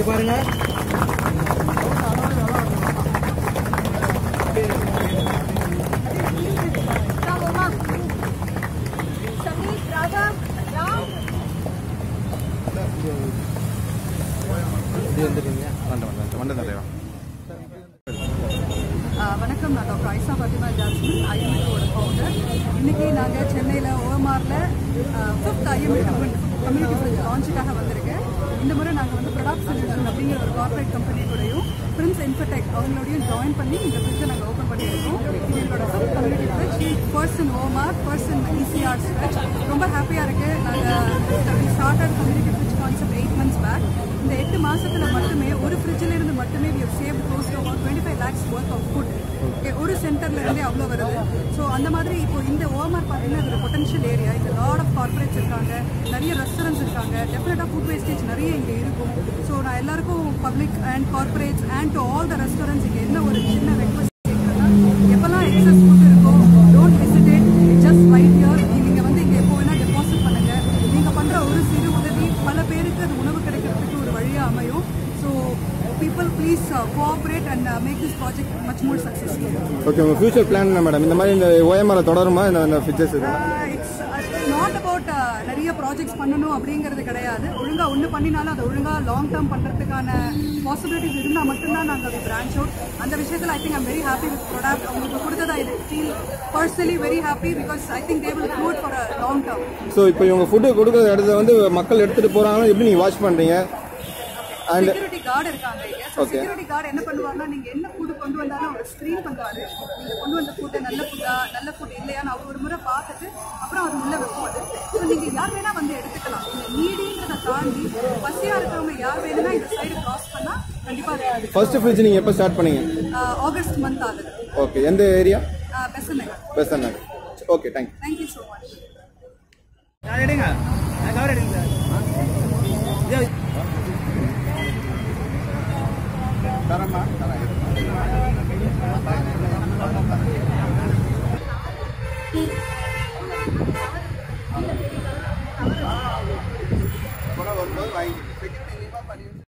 இங்கே பாருங்க. வணக்கம், நான் டாக்டர் ஐசா ஃபாத்திமா ஜாஸ்மின், ஐஎம்இட்டோட ஃபவுண்டர். இன்னைக்கு நாங்கள் சென்னையில் OMRல 5th ஐஎம்இட்டு கம்யூனிட்டி ஃப்ரிட்ஜ் லான்ச்சுக்காக வந்திருக்கேன். இந்த முறை நாங்கள் வந்து ப்ரொடாப்ட் ஃபவுண்டேஷன் அப்படிங்கிற ஒரு கார்பரேட் கம்பெனி கூடயும் பிரின்ஸ் இன்ஃபோடெக் அவங்களோடையும் ஜாயின் பண்ணி இந்த ஃப்ரிட்ஜை நாங்கள் ஓப்பன் பண்ணியிருக்கோம். இது எங்களோட 5th community fridge, first in OMR, first in ECR fridge. ரொம்ப ஹாப்பியாக இருக்குது. நாங்கள் started community fridge concept 8 months back. இந்த 8 மாதத்தில் மட்டுமே ஒரு ஃப்ரிட்ஜிலிருந்து மட்டுமே we have saved close to about 25 lakhs worth of food. ஒரு சென்டர்லேருந்தே அவ்வளோ வருது. ஸோ அந்த மாதிரி இப்போ இந்த OMR பார்த்தீங்கன்னா இது ஒரு பொட்டன்ஷியல் ஏரியா. இந்த லாட் ஆஃப் கார்பரேட்ஸ் இருக்காங்க, நிறைய ரெஸ்டாரண்ட்ஸ் இருக்காங்க, டெஃபினட்டாக ஃபுட் வேஸ்டேஜ் நிறைய இங்கே இருக்கும். ஸோ நான் எல்லாருக்கும் public and corporates and to all the restaurants இங்கே என்ன ஒரு சின்ன ரெக்வஸ்ட் கேட்குறேன்னா, எப்போல்லாம் எக்ஸஸ் ஃபுட் இருக்கோ don't hesitate, just right here. நீங்கள் வந்து இங்கே எப்போ வேணால் டெபாசிட் பண்ணுங்கள். நீங்கள் பண்ணுற ஒரு சிறு உதவி பல பேருக்கு அது உணவு கிடைக்கிறதுக்கு ஒரு வழியாக அமையும். So people please cooperate and make this project much more successful. Okay, உங்க future plan என்ன மேடம்? இந்த மாதிரி இந்த OMR தொடருமா இந்த ஃபிட்ஜஸ்? It's not about நிறைய ப்ராஜெக்ட்ஸ் பண்ணணும் அப்படிங்கிறது கிடையாது. ஒழுங்கா ஒன்று பண்ணினாலும் அதை ஒழுங்கா லாங் டேர்ம் பண்ணுறதுக்கான பாசிபிலிட்டிஸ் இருந்தால் மட்டும்தான் நாங்கள் பிரான்ச் அவுட். அந்த விஷயத்தில் I think I'm very happy with Prodapt. அவங்களுக்கு கொடுத்ததா I feel personally very happy because I think they will do it for a long term. So இப்போ இவங்க ஃபுட்டு கொடுக்குற இடத்துல வந்து மக்கள் எடுத்துகிட்டு போகிறாங்கன்னா எப்படி நீங்கள் வாட்ச் பண்ணுறீங்க? செக்யூரிட்டி கார்டு இருக்காங்க. செக்யூரிட்டி கார்டு என்ன பண்ணுவாங்கன்னா, நீங்க என்ன ஃபுட் கொண்டு வந்தாலும் அவர் ஸ்கிரீன் பண்ணுவாரு. நீங்க கொண்டு வந்த ஃபுட் நல்ல ஃபுட் இல்லையான்னு அவர் ஒரு முறை பார்த்துட்டு அப்புறம் அவர் உள்ள வைப்பாரு. ஸோ நீங்க யார் வேணா வந்து எடுத்துக்கலாம். நீடிங்கிறத தாண்டி பசியா இருக்கிறவங்க யார் வேணும்னா இந்த சைடு கிராஸ் பண்ணா கண்டிப்பா. ஃபர்ஸ்ட் ஃப்ரிட்ஜ் நீங்க எப்போ ஸ்டார்ட் பண்ணீங்க? ஆகஸ்ட் மந்த் ஆகுது. ஓகே, எந்த area? Besant Nagar. Okay, thank you so much. தரமா